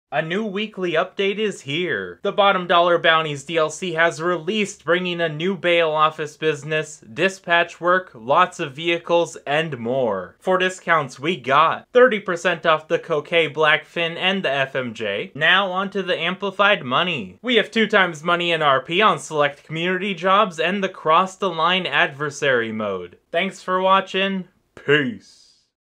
A new weekly update is here. The Bottom Dollar Bounties DLC has released, bringing a new bail office business, dispatch work, lots of vehicles, and more. For discounts, we got 30% off the Coquette Blackfin and the FMJ. Now onto the amplified money. We have 2 times money in RP on select community jobs and the cross the line adversary mode. Thanks for watching. Peace.